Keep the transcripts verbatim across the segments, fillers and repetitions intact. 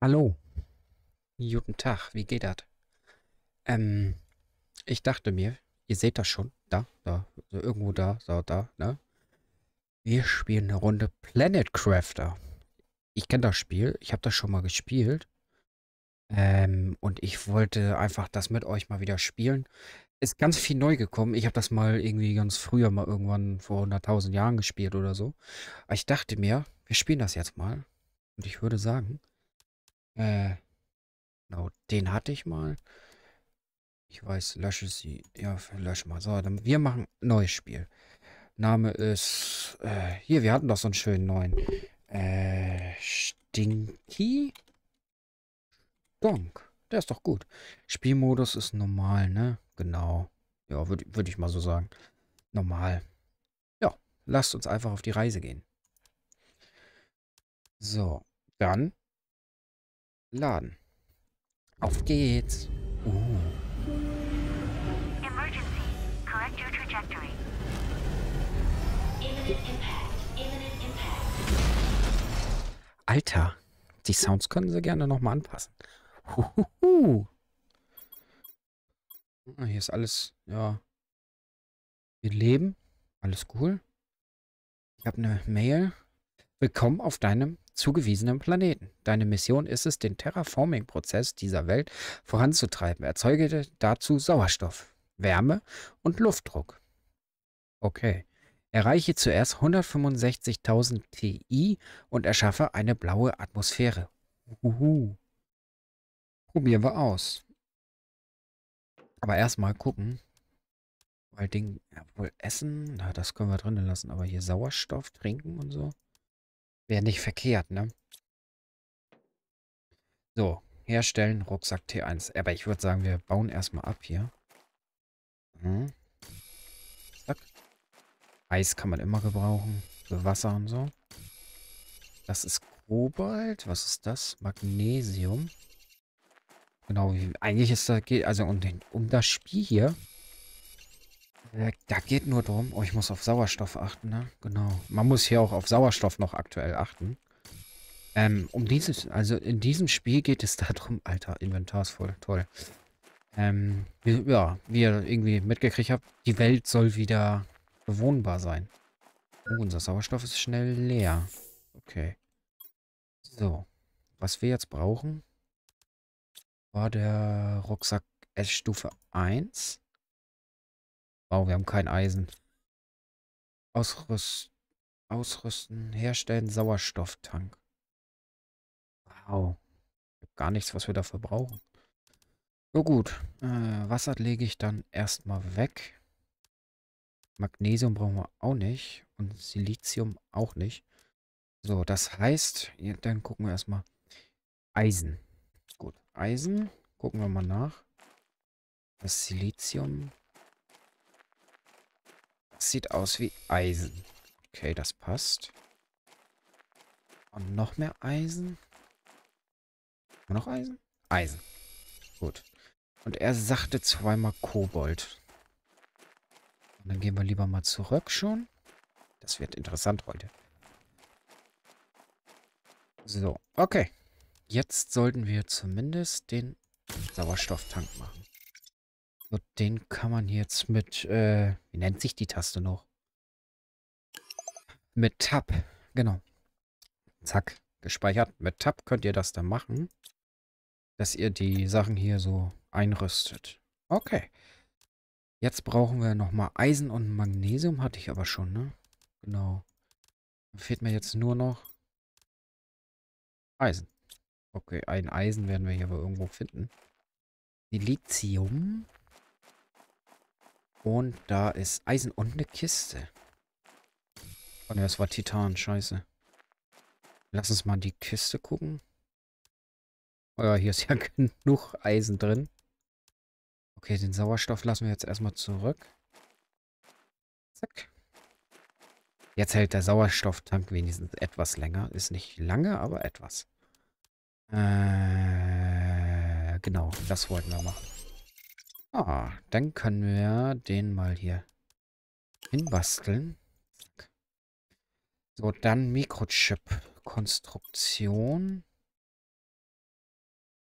Hallo, guten Tag, wie geht das? Ähm, ich dachte mir, ihr seht das schon, da, da, so irgendwo da, so da, ne? Wir spielen eine Runde Planet Crafter. Ich kenne das Spiel, ich habe das schon mal gespielt. Ähm, und ich wollte einfach das mit euch mal wieder spielen. Ist ganz viel neu gekommen. Ich habe das mal irgendwie ganz früher mal irgendwann vor hunderttausend Jahren gespielt oder so. Aber ich dachte mir, wir spielen das jetzt mal. Und ich würde sagen, äh, genau, den hatte ich mal. Ich weiß, lösche sie. Ja, lösche mal. So, dann wir machen ein neues Spiel. Name ist. Äh, hier, wir hatten doch so einen schönen neuen. Äh, Stinky Donk. Der ist doch gut. Spielmodus ist normal, ne? Genau. Ja, würde würd ich mal so sagen. Normal. Ja, lasst uns einfach auf die Reise gehen. So, dann laden. Auf geht's. Uh. Emergency. Correct your trajectory. Imminent impact. Imminent impact. Alter, die Sounds können sie gerne nochmal anpassen. Huhuhu. Ah, hier ist alles, ja, wir leben. Alles cool. Ich habe eine Mail. Willkommen auf deinem zugewiesenen Planeten. Deine Mission ist es, den Terraforming-Prozess dieser Welt voranzutreiben. Erzeuge dazu Sauerstoff, Wärme und Luftdruck. Okay. Erreiche zuerst hundertfünfundsechzigtausend T I und erschaffe eine blaue Atmosphäre. Uhu. Probieren wir aus. Aber erstmal gucken. Weil Ding, ja, wohl Essen, na, das können wir drinnen lassen. Aber hier Sauerstoff trinken und so. Wäre nicht verkehrt, ne? So, herstellen, Rucksack T eins. Aber ich würde sagen, wir bauen erstmal ab hier. Mhm. Zack. Eis kann man immer gebrauchen. Für Wasser und so. Das ist Kobalt. Was ist das? Magnesium. Genau, wie, eigentlich ist da, geht, also um, den, um das Spiel hier. Äh, da geht nur drum. Oh, ich muss auf Sauerstoff achten, ne? Genau. Man muss hier auch auf Sauerstoff noch aktuell achten. Ähm, um dieses, also in diesem Spiel geht es darum, Alter, Inventar ist voll, toll. Ähm, wie, ja, wie ihr irgendwie mitgekriegt habt, die Welt soll wieder bewohnbar sein. Oh, unser Sauerstoff ist schnell leer. Okay. So. Was wir jetzt brauchen, war der Rucksack S-Stufe eins. Wow, wir haben kein Eisen. Ausrüst, ausrüsten, herstellen, Sauerstofftank. Wow. Gar nichts, was wir dafür brauchen. So gut. Äh, Wasser lege ich dann erstmal weg. Magnesium brauchen wir auch nicht. Und Silizium auch nicht. So, das heißt, dann gucken wir erstmal. Eisen. Gut. Eisen. Gucken wir mal nach. Das Silizium. Das sieht aus wie Eisen. Okay, das passt. Und noch mehr Eisen. Noch Eisen? Eisen. Gut. Und er sagte zweimal Kobold. Und dann gehen wir lieber mal zurück schon. Das wird interessant heute. So, okay. Jetzt sollten wir zumindest den Sauerstofftank machen. So, den kann man jetzt mit, äh, wie nennt sich die Taste noch? Mit Tab, genau. Zack, gespeichert. Mit Tab könnt ihr das dann machen, dass ihr die Sachen hier so einrüstet. Okay. Jetzt brauchen wir nochmal Eisen und Magnesium, hatte ich aber schon, ne? Genau. Dann fehlt mir jetzt nur noch Eisen. Okay, ein Eisen werden wir hier aber irgendwo finden. Silizium. Und da ist Eisen und eine Kiste. Oh ne, das war Titan, scheiße. Lass uns mal in die Kiste gucken. Oh ja, hier ist ja genug Eisen drin. Okay, den Sauerstoff lassen wir jetzt erstmal zurück. Zack. Jetzt hält der Sauerstofftank wenigstens etwas länger. Ist nicht lange, aber etwas. Äh, genau, das wollten wir machen. Ah, dann können wir den mal hier hinbasteln. Zack. So, dann Mikrochip-Konstruktion.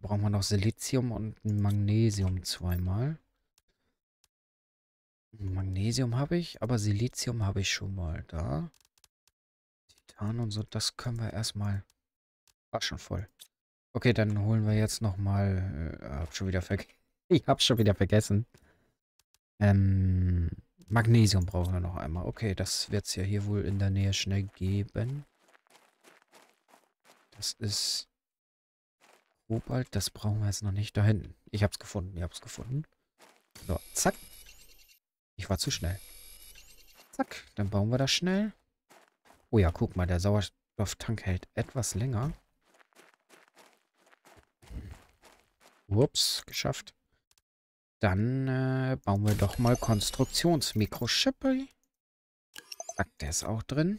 Brauchen wir noch Silizium und Magnesium zweimal. Magnesium habe ich, aber Silizium habe ich schon mal da. Titan und so, das können wir erstmal... War schon voll. Okay, dann holen wir jetzt nochmal... Äh, hab schon wieder vergessen. Ich hab's schon wieder vergessen. Ähm, Magnesium brauchen wir noch einmal. Okay, das wird es ja hier wohl in der Nähe schnell geben. Das ist Kobalt, das brauchen wir jetzt noch nicht. Da hinten. Ich hab's gefunden, ihr habt's gefunden. So, zack. Ich war zu schnell. Zack, dann bauen wir das schnell. Oh ja, guck mal, der Sauerstofftank hält etwas länger. Ups, geschafft. Dann äh, bauen wir doch mal Konstruktionsmikrochippe. Zack, der ist auch drin.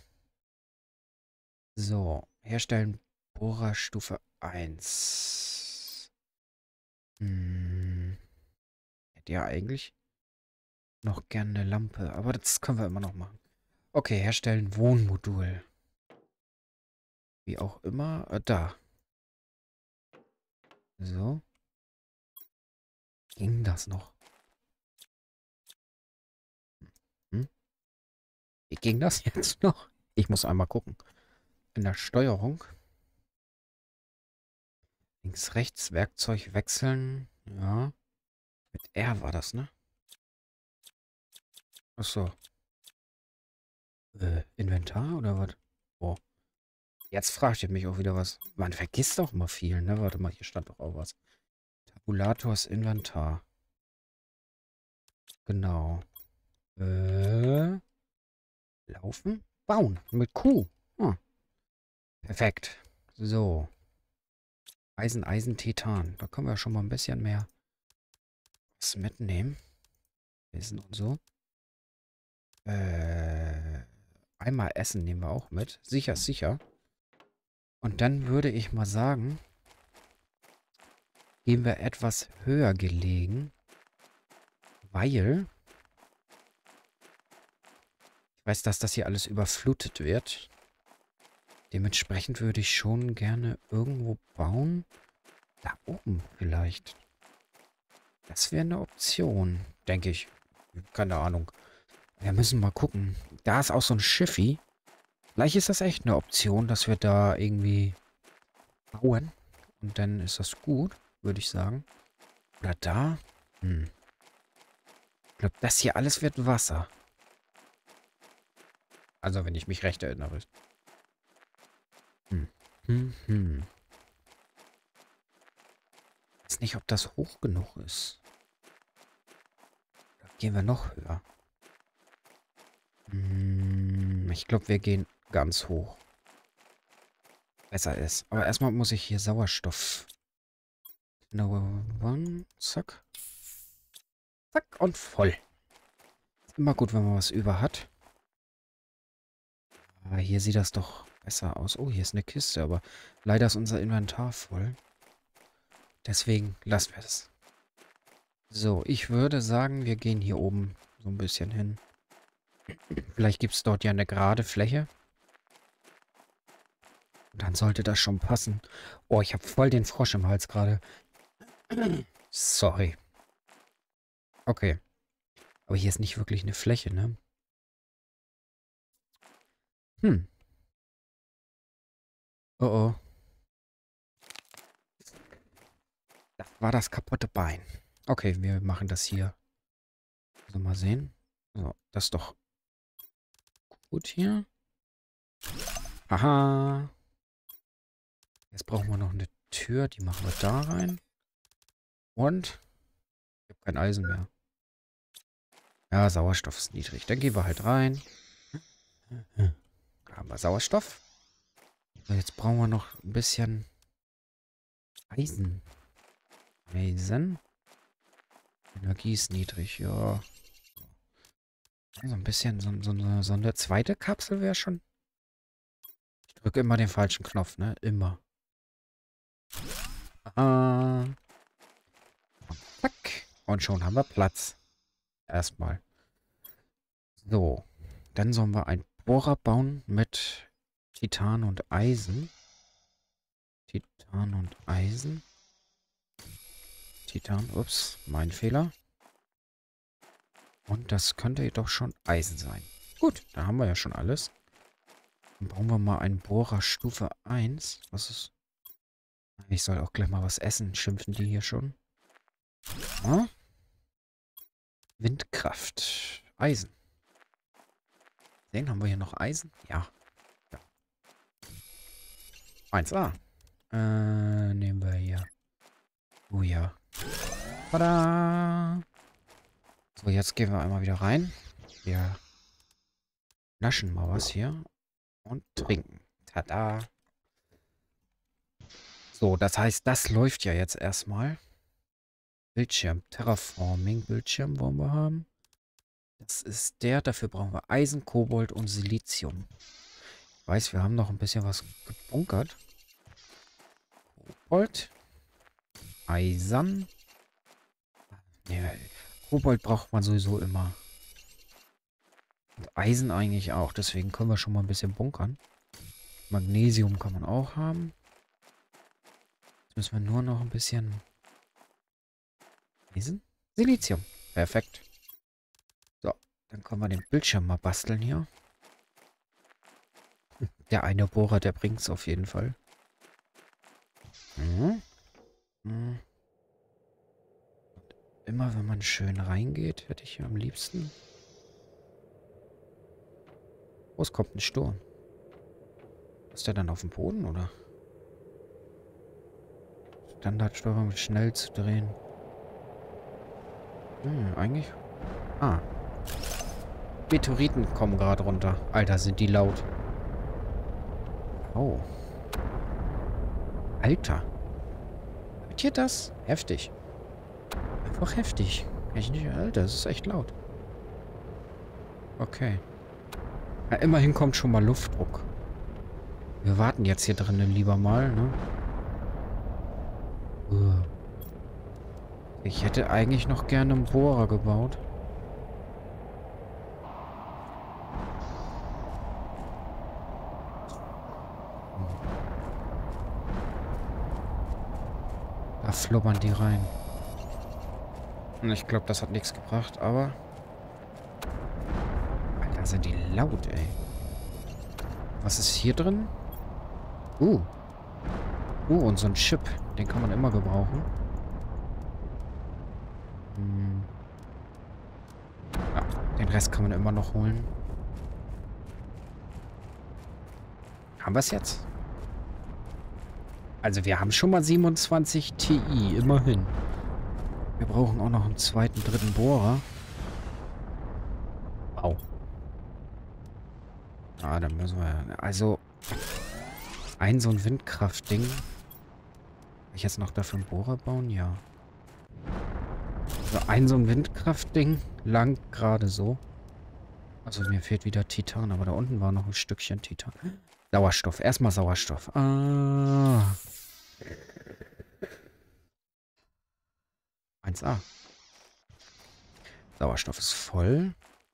So, herstellen Bohrerstufe eins. Hm. Hätte ja eigentlich noch gerne eine Lampe, aber das können wir immer noch machen. Okay, herstellen Wohnmodul. Wie auch immer. Äh, da. So. Ging das noch? Hm? Wie ging das jetzt noch? Ich muss einmal gucken. In der Steuerung. Links, rechts, Werkzeug wechseln. Ja. Mit R war das, ne? Achso. Äh, Inventar oder was? Oh. Jetzt fragt ihr mich auch wieder was. Man vergisst doch mal viel, ne? Warte mal, hier stand doch auch was. Tabulators Inventar. Genau. Äh, laufen? Bauen. Mit Q. Ah, perfekt. So. Eisen, Eisen, Titan. Da können wir schon mal ein bisschen mehr was mitnehmen. Essen und so. Äh, einmal Essen nehmen wir auch mit. Sicher, sicher. Und dann würde ich mal sagen, gehen wir etwas höher gelegen. Weil ich weiß, dass das hier alles überflutet wird. Dementsprechend würde ich schon gerne irgendwo bauen. Da oben vielleicht. Das wäre eine Option, denke ich. Keine Ahnung. Wir müssen mal gucken. Da ist auch so ein Schiffi. Vielleicht ist das echt eine Option, dass wir da irgendwie bauen. Und dann ist das gut, würde ich sagen. Oder da. Hm. Ich glaube, das hier alles wird Wasser. Also, wenn ich mich recht erinnere. Hm. Hm, hm. Ich weiß nicht, ob das hoch genug ist. Oder gehen wir noch höher? Hm, ich glaube, wir gehen ganz hoch. Besser ist. Aber erstmal muss ich hier Sauerstoff. No one. Zack. Zack und voll. Ist immer gut, wenn man was über hat. Aber hier sieht das doch besser aus. Oh, hier ist eine Kiste, aber leider ist unser Inventar voll. Deswegen lassen wir es. So, ich würde sagen, wir gehen hier oben so ein bisschen hin. Vielleicht gibt es dort ja eine gerade Fläche. Dann sollte das schon passen. Oh, ich habe voll den Frosch im Hals gerade. Sorry. Okay. Aber hier ist nicht wirklich eine Fläche, ne? Hm. Oh oh. Das war das kaputte Bein. Okay, wir machen das hier. So, mal sehen. So, das ist doch gut hier. Aha. Jetzt brauchen wir noch eine Tür. Die machen wir da rein. Und? Ich habe kein Eisen mehr. Ja, Sauerstoff ist niedrig. Dann gehen wir halt rein. Da haben wir Sauerstoff. So, jetzt brauchen wir noch ein bisschen Eisen. Eisen. Energie ist niedrig, ja. So ein bisschen, so, so, so, so eine zweite Kapsel wäre schon. Ich drücke immer den falschen Knopf, ne? Immer. Ah. Zack. Und schon haben wir Platz. Erstmal. So. Dann sollen wir einen Bohrer bauen mit Titan und Eisen. Titan und Eisen. Titan. Ups, mein Fehler. Und das könnte jedoch schon Eisen sein. Gut, da haben wir ja schon alles. Dann brauchen wir mal einen Bohrer Stufe eins. Was ist... Ich soll auch gleich mal was essen. Schimpfen die hier schon? Ja? Windkraft. Eisen. Sehen, haben wir hier noch Eisen? Ja. ja. eins A. Äh, nehmen wir hier. Oh ja. Tada! So, jetzt gehen wir einmal wieder rein. Wir naschen mal was hier. Und trinken. Tada! So, das heißt, das läuft ja jetzt erstmal. Bildschirm. Terraforming Bildschirm wollen wir haben. Das ist der. Dafür brauchen wir Eisen, Kobold und Silizium. Ich weiß, wir haben noch ein bisschen was gebunkert. Kobold. Eisen. Nee, Kobold braucht man sowieso immer. Und Eisen eigentlich auch. Deswegen können wir schon mal ein bisschen bunkern. Magnesium kann man auch haben. Jetzt müssen wir nur noch ein bisschen... Eisen? Silizium. Perfekt. So, dann können wir den Bildschirm mal basteln hier. Der eine Bohrer, der bringt es auf jeden Fall. Mhm. Mhm. Immer wenn man schön reingeht, hätte ich ja am liebsten. Oh, es kommt ein Sturm. Ist der dann auf dem Boden, oder? Standardsteuerung mit schnell zu drehen. Hm, eigentlich... Ah. Meteoriten kommen gerade runter. Alter, sind die laut. Oh. Alter. Hört ihr das? Heftig. Einfach heftig. Ich nicht, Alter, das ist echt laut. Okay. Ja, immerhin kommt schon mal Luftdruck. Wir warten jetzt hier drinnen lieber mal, ne? Uh. Ich hätte eigentlich noch gerne einen Bohrer gebaut. Da flubbern die rein. Und ich glaube, das hat nichts gebracht, aber... Alter, sind die laut, ey. Was ist hier drin? Uh. Uh, und so ein Chip. Den kann man immer gebrauchen. Hm. Ja, den Rest kann man immer noch holen. Haben wir es jetzt? Also wir haben schon mal siebenundzwanzig Ti, immerhin. Wir brauchen auch noch einen zweiten, dritten Bohrer. Wow. Ah, dann müssen wir... Also... Ein so ein Windkraftding. Kann ich jetzt noch dafür einen Bohrer bauen? Ja. Also ein so ein Windkraftding. Lang gerade so. Also mir fehlt wieder Titan, aber da unten war noch ein Stückchen Titan. Sauerstoff. Erstmal Sauerstoff. Ah. eins A. Sauerstoff ist voll.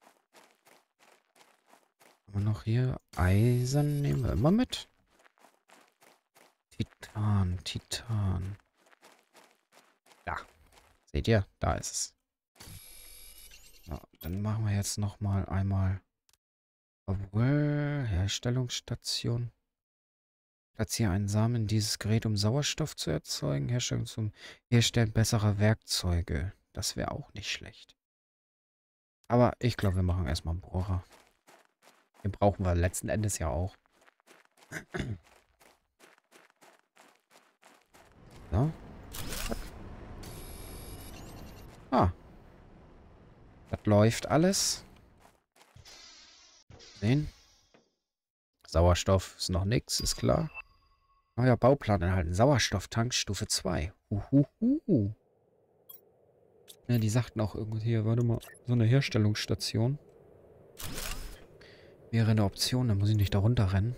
Haben wir noch hier Eisen? Nehmen wir immer mit. Titan, Titan. Da. Seht ihr? Da ist es. So, dann machen wir jetzt noch mal einmal obwohl, Herstellungsstation. Platziere einen Samen in dieses Gerät, um Sauerstoff zu erzeugen. Herstellung zum Herstellen besserer Werkzeuge. Das wäre auch nicht schlecht. Aber ich glaube, wir machen erstmal einen Bohrer. Den brauchen wir letzten Endes ja auch. So. Ah. Das läuft alles. Sehen. Sauerstoff ist noch nichts, ist klar. Neuer Bauplan enthalten. Sauerstofftank Stufe zwei. Uhuhu. Ja, die sagten auch irgendwie hier, warte mal, so eine Herstellungsstation. Wäre eine Option, dann muss ich nicht da runterrennen.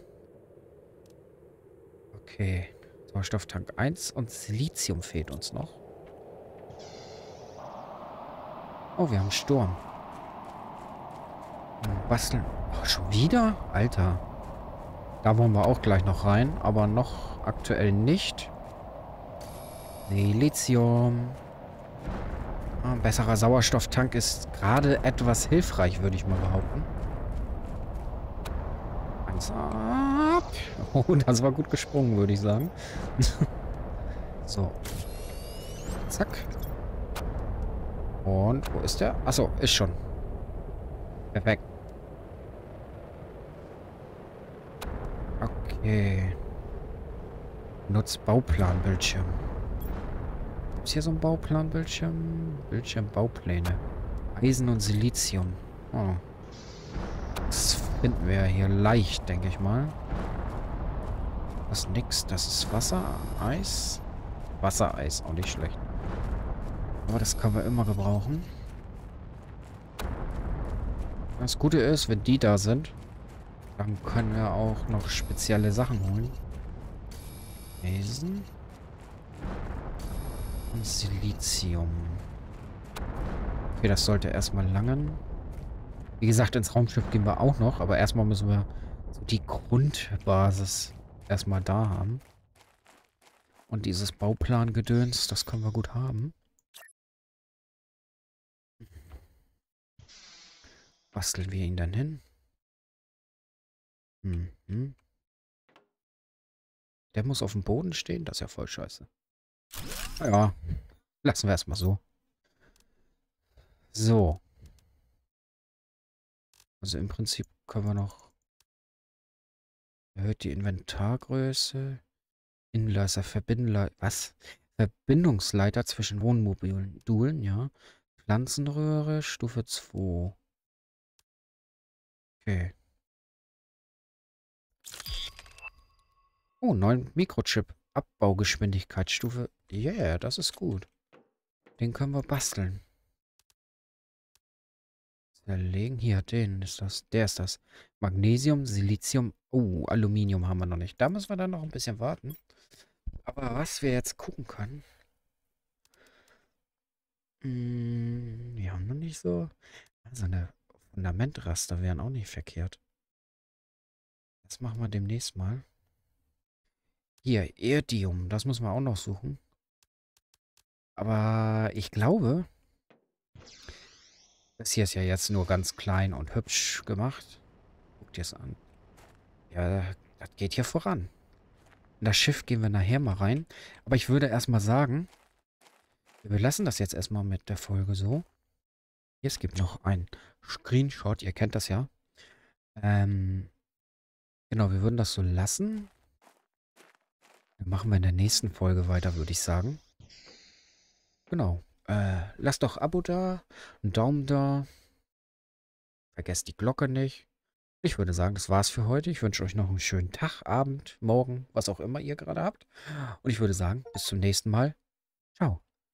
Okay. Sauerstofftank eins und Silizium fehlt uns noch. Oh, wir haben Sturm. Basteln. Oh, schon wieder? Alter. Da wollen wir auch gleich noch rein, aber noch aktuell nicht. Silizium. Ein besserer Sauerstofftank ist gerade etwas hilfreich, würde ich mal behaupten. Eins ab. Oh, das war gut gesprungen, würde ich sagen. So. Zack. Und wo ist der? Achso, ist schon. Perfekt. Okay. Nutzt Bauplanbildschirm. Gibt es hier so einen Bauplanbildschirm? Bildschirm Baupläne. Eisen und Silizium. Oh. Das finden wir hier leicht, denke ich mal. Das ist nix. Das ist Wasser, Eis. Wassereis, auch nicht schlecht. Aber das können wir immer gebrauchen. Das Gute ist, wenn die da sind, dann können wir auch noch spezielle Sachen holen. Eisen. Und Silizium. Okay, das sollte erstmal langen. Wie gesagt, ins Raumschiff gehen wir auch noch, aber erstmal müssen wir so die Grundbasis erstmal da haben. Und dieses Bauplangedöns, das können wir gut haben. Basteln wir ihn dann hin? Mhm. Der muss auf dem Boden stehen? Das ist ja voll scheiße. Naja, lassen wir erstmal so. So. Also im Prinzip können wir noch... Erhöht die Inventargröße. Inlasser, Verbindleiter... Was? Verbindungsleiter zwischen Wohnmobilen, ja. Pflanzenröhre, Stufe zwei. Okay. Oh, neuen Mikrochip. Abbaugeschwindigkeitsstufe. Yeah, das ist gut. Den können wir basteln. Zerlegen. Hier, den ist das. Der ist das. Magnesium, Silizium. Oh, Aluminium haben wir noch nicht. Da müssen wir dann noch ein bisschen warten. Aber was wir jetzt gucken können. Mh, wir haben noch nicht so. Also eine Fundamentraster wären auch nicht verkehrt. Das machen wir demnächst mal. Hier, Erdium. Das müssen wir auch noch suchen. Aber ich glaube, das hier ist ja jetzt nur ganz klein und hübsch gemacht. Guck dir das an. Ja, das geht hier voran. In das Schiff gehen wir nachher mal rein. Aber ich würde erstmal sagen, wir lassen das jetzt erstmal mit der Folge so. Hier, es gibt noch einen Screenshot. Ihr kennt das ja. Ähm, genau, wir würden das so lassen. Dann machen wir in der nächsten Folge weiter, würde ich sagen. Genau. Äh, lasst doch ein Abo da, einen Daumen da. Vergesst die Glocke nicht. Ich würde sagen, das war's für heute. Ich wünsche euch noch einen schönen Tag, Abend, Morgen, was auch immer ihr gerade habt. Und ich würde sagen, bis zum nächsten Mal. Ciao.